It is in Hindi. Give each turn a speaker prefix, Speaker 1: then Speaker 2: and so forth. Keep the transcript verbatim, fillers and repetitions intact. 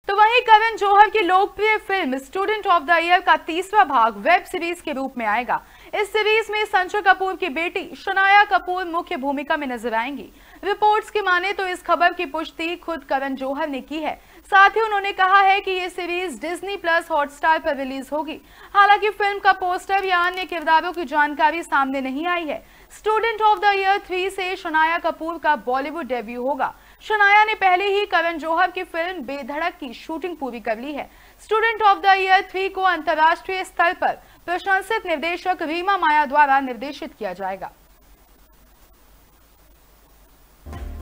Speaker 1: तो वहीं करण जौहर की लोकप्रिय film student of the year का तीसरा भाग वेब सीरीज के रूप में आएगा। इस सीरीज में संजय कपूर की बेटी शनाया कपूर मुख्य भूमिका में नजर आएंगी। रिपोर्ट्स की माने तो इस खबर की पुष्टि खुद करण जौहर ने की है। साथ ही उन्होंने कहा है कि ये सीरीज डिज्नी प्लस हॉटस्टार पर रिलीज होगी। हालांकि फिल्म का पोस्टर या अन्य किरदारों की जानकारी सामने नहीं आई है। Student of the year three से शनाया कपूर का बॉलीवुड डेब्यू होगा। शनाया ने पहले ही करण जौहर की फिल्म बेधड़क की शूटिंग पूरी कर ली है। Student of the year three को अंतर्राष्ट्रीय स्तर पर प्रशंसित निर्देशक रीमा माया द्वारा निर्देशित किया जाएगा।